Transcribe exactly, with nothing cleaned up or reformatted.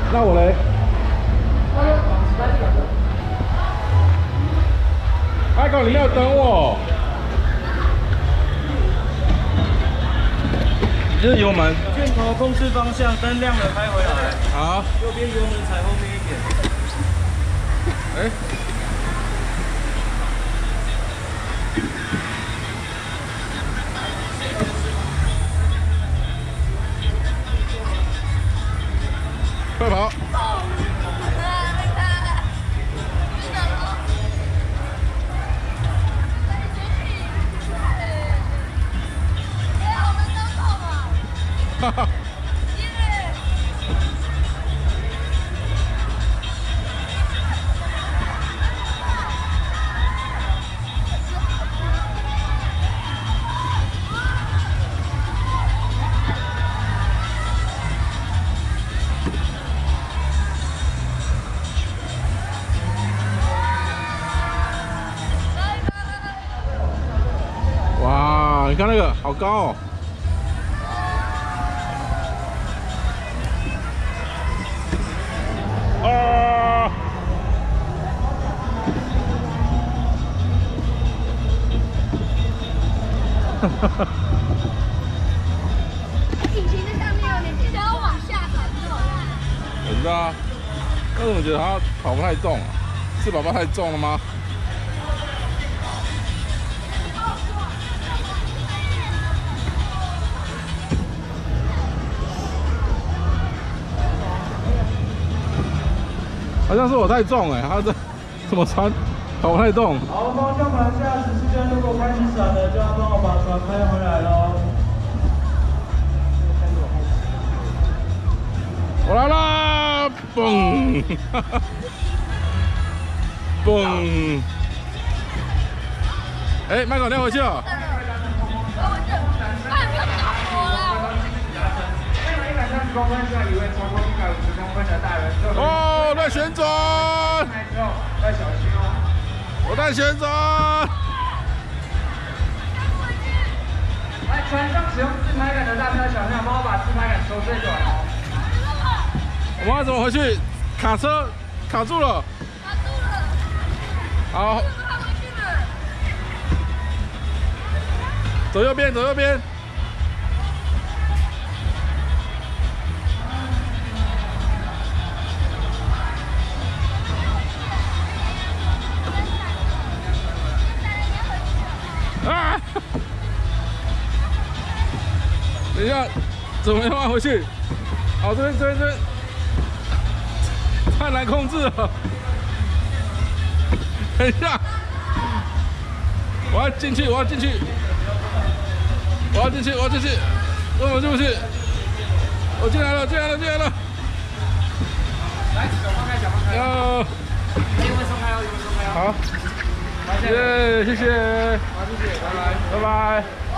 那我嘞？阿狗，你没有等我。这是油门。 箭头控制方向，灯亮了开回来。 好。 右边油门踩后面一点。 哎。快跑！哈哈。哇，你看那个，好高哦！啊！哈哈哈！ 引擎在上面哦，你记得要往下转动。 我知道啊，但是我觉得它跑不太动啊，是宝宝太重了吗？好像是我太重哎，它这怎么船跑不太动？ 好，方向盘下驶时间如果开启闪了，就要帮我把船开回来喽。 我来啦！嘣！嘣！哎，麦克，你要回去了。哦，在旋转！ 要小心哦。 我在旋转。 来，船上使用自拍杆的大朋友小朋友，帮我把自拍杆收最短哦。 我们要怎么回去？卡车卡住了。 卡住了。 好。 怎么回去了？ 走右边，走右边。啊！等一下，怎么样回去？好，这边这边这边太难控制了。等一下，我要进去，我要进去，我要进去，我要进去，为什么进不去？我进来了，进来了，进来了。 来，手放开，脚放开。 要。 油门松开哦，油门松开哦。 好。耶，谢谢。 好，谢谢，拜拜， 拜拜。